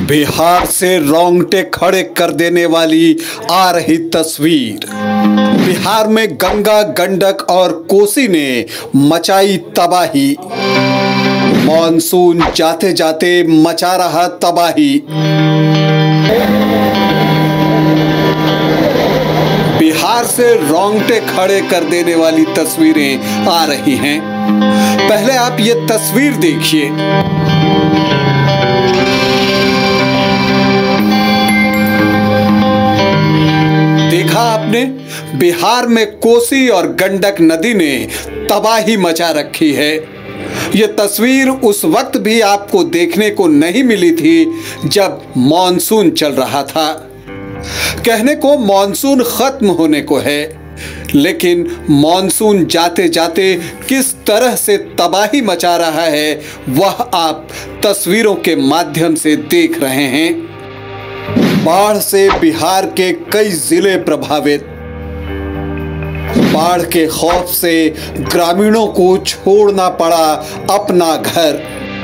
बिहार से रोंगटे खड़े कर देने वाली आ रही तस्वीर। बिहार में गंगा, गंडक और कोसी ने मचाई तबाही। मॉनसून जाते जाते मचा रहा तबाही। बिहार से रोंगटे खड़े कर देने वाली तस्वीरें आ रही हैं। पहले आप ये तस्वीर देखिए। देखा आपने, बिहार में कोसी और गंडक नदी ने तबाही मचा रखी है। यह तस्वीर उस वक्त भी आपको देखने को नहीं मिली थी जब मॉनसून चल रहा था। कहने को मॉनसून खत्म होने को है, लेकिन मॉनसून जाते जाते किस तरह से तबाही मचा रहा है वह आप तस्वीरों के माध्यम से देख रहे हैं। बाढ़ से बिहार के कई जिले प्रभावित। बाढ़ के खौफ से ग्रामीणों को छोड़ना पड़ा अपना घर।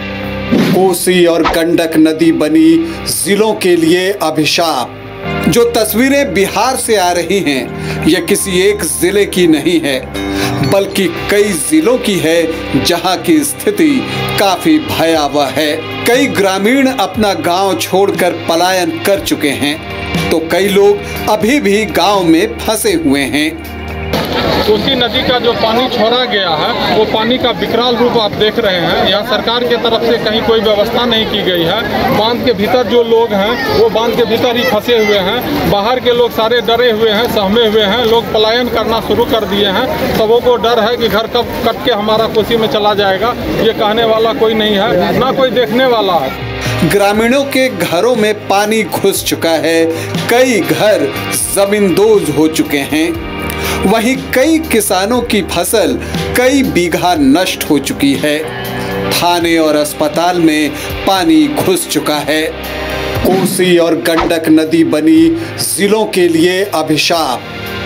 कोसी और गंडक नदी बनी जिलों के लिए अभिशाप। जो तस्वीरें बिहार से आ रही हैं, यह किसी एक जिले की नहीं है, बल्कि कई जिलों की है जहां की स्थिति काफी भयावह है। कई ग्रामीण अपना गांव छोड़कर पलायन कर चुके हैं, तो कई लोग अभी भी गांव में फंसे हुए हैं। कोसी नदी का जो पानी छोड़ा गया है वो पानी का विकराल रूप आप देख रहे हैं। यहाँ सरकार के तरफ से कहीं कोई व्यवस्था नहीं की गई है। बांध के भीतर जो लोग हैं वो बांध के भीतर ही फंसे हुए हैं। बाहर के लोग सारे डरे हुए हैं, सहमे हुए हैं। लोग पलायन करना शुरू कर दिए हैं। सबों को डर है कि घर कब कट के हमारा कोसी में चला जाएगा। ये कहने वाला कोई नहीं है, ना कोई देखने वाला है। ग्रामीणों के घरों में पानी घुस चुका है। कई घर जमींदोज हो चुके हैं। वहीं कई किसानों की फसल कई बीघा नष्ट हो चुकी है। थाने और अस्पताल में पानी घुस चुका है। कोसी और गंडक नदी बनी जिलों के लिए अभिशाप।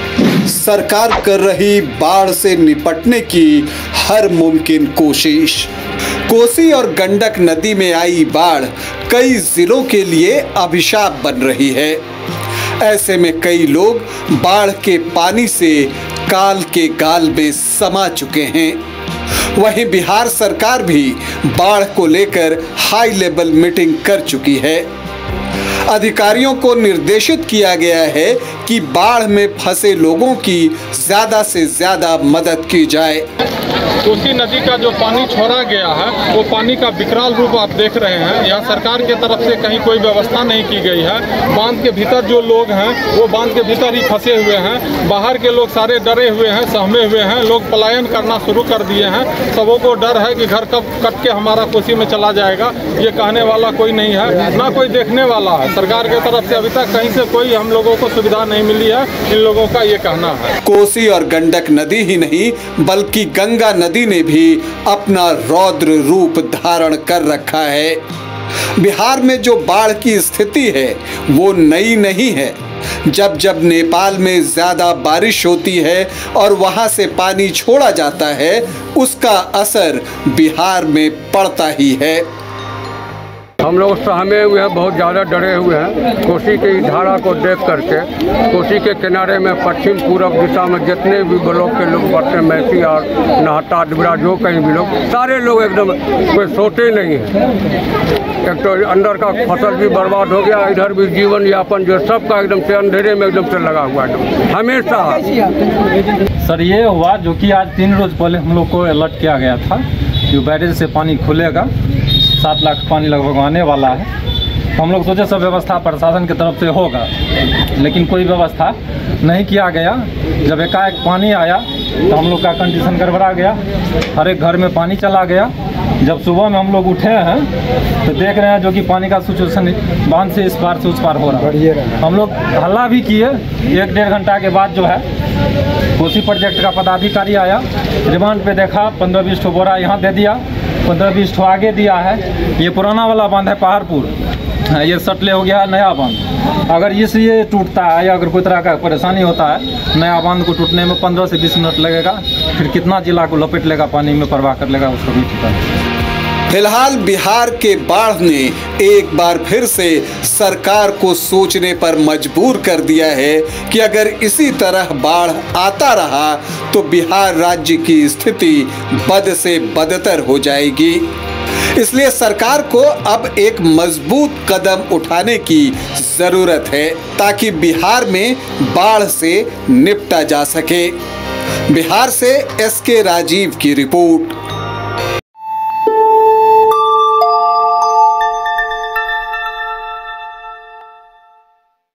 सरकार कर रही बाढ़ से निपटने की हर मुमकिन कोशिश। कोसी और गंडक नदी में आई बाढ़ कई जिलों के लिए अभिशाप बन रही है। ऐसे में कई लोग बाढ़ के पानी से काल के गाल में समा चुके हैं। वहीं बिहार सरकार भी बाढ़ को लेकर हाई लेवल मीटिंग कर चुकी है। अधिकारियों को निर्देशित किया गया है कि बाढ़ में फंसे लोगों की ज्यादा से ज्यादा मदद की जाए। कोसी नदी का जो पानी छोड़ा गया है वो पानी का विकराल रूप आप देख रहे हैं। यहाँ सरकार के तरफ से कहीं कोई व्यवस्था नहीं की गई है। बांध के भीतर जो लोग हैं वो बांध के भीतर ही फंसे हुए हैं। बाहर के लोग सारे डरे हुए हैं, सहमे हुए हैं। लोग पलायन करना शुरू कर दिए हैं। सबों को डर है कि घर कब कट के हमारा कोसी में चला जाएगा। ये कहने वाला कोई नहीं है, ना कोई देखने वाला है। सरकार के तरफ से अभी तक कहीं से कोई हम लोगों को सुविधा नहीं मिली है, इन लोगों का ये कहना है। कोसी और गंडक नदी ही नहीं, बल्कि गंगा नदी ने भी अपना रौद्र रूप धारण कर रखा है। बिहार में जो बाढ़ की स्थिति है वो नई नहीं है। जब जब नेपाल में ज्यादा बारिश होती है और वहां से पानी छोड़ा जाता है, उसका असर बिहार में पड़ता ही है। हम लोग सहमे हुए हैं, बहुत ज़्यादा डरे हुए हैं। कोसी की धारा को देख करके कोसी के किनारे में पश्चिम पूर्व दिशा में जितने भी ब्लॉक के लोग बढ़ते हैं, मैसी और नहता डिबरा, जो कहीं भी लोग, सारे लोग एकदम कोई सोते नहीं हैं। एक तो अंदर का फसल भी बर्बाद हो गया, इधर भी जीवन यापन जो सबका एकदम से अंधेरे में एकदम से लगा हुआ है हमेशा। सर ये हुआ जो कि आज 3 रोज पहले हम लोग को अलर्ट किया गया था कि बैरेज से पानी खुलेगा, 7 लाख पानी लगभग आने वाला है। तो हम लोग सोचे सब व्यवस्था प्रशासन की तरफ से होगा, लेकिन कोई व्यवस्था नहीं किया गया। जब एकाएक पानी आया तो हम लोग का कंडीशन गड़बड़ा गया। हर एक घर में पानी चला गया। जब सुबह में हम लोग उठे हैं तो देख रहे हैं जो कि पानी का सिचुएशन बांध से इस पार से उस पार हो रहा है। हम लोग हल्ला भी किए। 1-1.5 घंटा के बाद जो है कोसी प्रोजेक्ट का पदाधिकारी आया, रिमांड पे देखा, 15-20 ठो बोरा यहाँ दे दिया, 15-20 ठो आगे दिया है। ये पुराना वाला बांध है पहाड़पुर, ये सटले हो गया है नया बांध। अगर ये टूटता है या अगर कोई तरह का परेशानी होता है, नया बांध को टूटने में 15 से 20 मिनट लगेगा। फिर कितना जिला को लपेट लेगा, पानी में प्रवाह कर लेगा, उसको भी पता है। फिलहाल बिहार के बाढ़ ने एक बार फिर से सरकार को सोचने पर मजबूर कर दिया है कि अगर इसी तरह बाढ़ आता रहा तो बिहार राज्य की स्थिति बद से बदतर हो जाएगी। इसलिए सरकार को अब एक मजबूत कदम उठाने की जरूरत है ताकि बिहार में बाढ़ से निपटा जा सके। बिहार से एसके राजीव की रिपोर्ट।